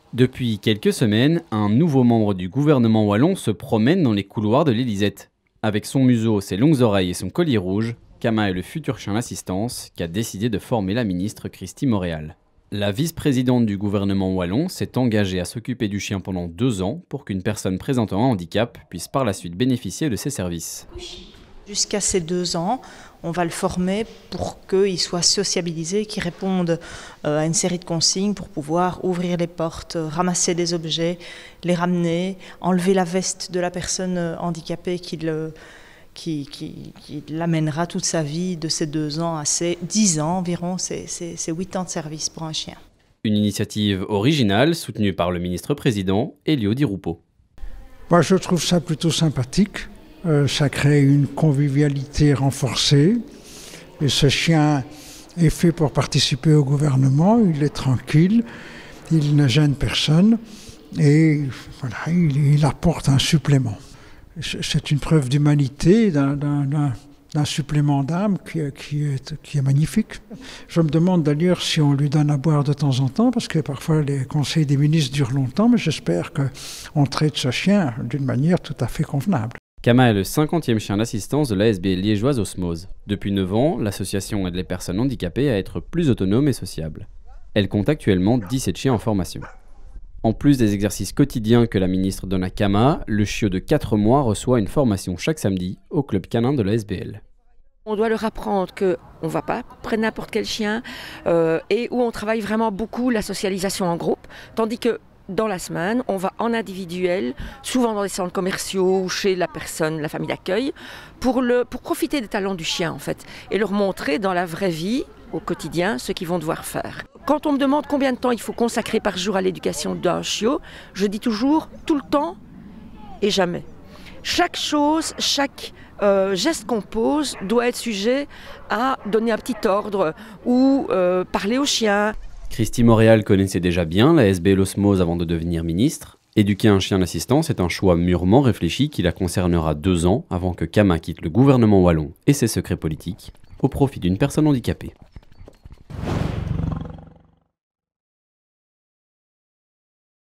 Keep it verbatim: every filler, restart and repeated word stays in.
Depuis quelques semaines, un nouveau membre du gouvernement wallon se promène dans les couloirs de l'Élysée. Avec son museau, ses longues oreilles et son collier rouge, Kama est le futur chien d'assistance qu'a décidé de former la ministre Christy Moréal. La vice-présidente du gouvernement wallon s'est engagée à s'occuper du chien pendant deux ans pour qu'une personne présentant un handicap puisse par la suite bénéficier de ses services. Jusqu'à ces deux ans, on va le former pour qu'il soit sociabilisé, qu'il réponde à une série de consignes pour pouvoir ouvrir les portes, ramasser des objets, les ramener, enlever la veste de la personne handicapée qui, le, qui, qui, qui l'amènera toute sa vie de ces deux ans à ces dix ans environ, c'est, c'est, c'est huit ans de service pour un chien. Une initiative originale soutenue par le ministre-président Elio Di Rupo. Moi, je trouve ça plutôt sympathique. Euh, ça crée une convivialité renforcée. Et ce chien est fait pour participer au gouvernement. Il est tranquille, il ne gêne personne et voilà, il, il apporte un supplément. C'est une preuve d'humanité, d'un, d'un, d'un, d'un supplément d'âme qui, qui, est, qui est magnifique. Je me demande d'ailleurs si on lui donne à boire de temps en temps, parce que parfois les conseils des ministres durent longtemps, mais j'espère qu'on traite ce chien d'une manière tout à fait convenable. Kama est le cinquantième chien d'assistance de l'A S B L liégeoise Osmose. Depuis neuf ans, l'association aide les personnes handicapées à être plus autonomes et sociables. Elle compte actuellement dix-sept chiens en formation. En plus des exercices quotidiens que la ministre donne à Kama, le chiot de quatre mois reçoit une formation chaque samedi au club canin de l'A S B L. On doit leur apprendre qu'on ne va pas prendre n'importe quel chien euh, et où on travaille vraiment beaucoup la socialisation en groupe, tandis que dans la semaine, on va en individuel, souvent dans des centres commerciaux ou chez la personne, la famille d'accueil, pour, le, pour profiter des talents du chien en fait, et leur montrer dans la vraie vie, au quotidien, ce qu'ils vont devoir faire. Quand on me demande combien de temps il faut consacrer par jour à l'éducation d'un chiot, je dis toujours tout le temps et jamais. Chaque chose, chaque euh, geste qu'on pose doit être sujet à donner un petit ordre ou euh, parler au chien. Christy Moréal connaissait déjà bien la S B L Osmose avant de devenir ministre. Éduquer un chien d'assistance est un choix mûrement réfléchi qui la concernera deux ans avant que Kama quitte le gouvernement wallon et ses secrets politiques au profit d'une personne handicapée.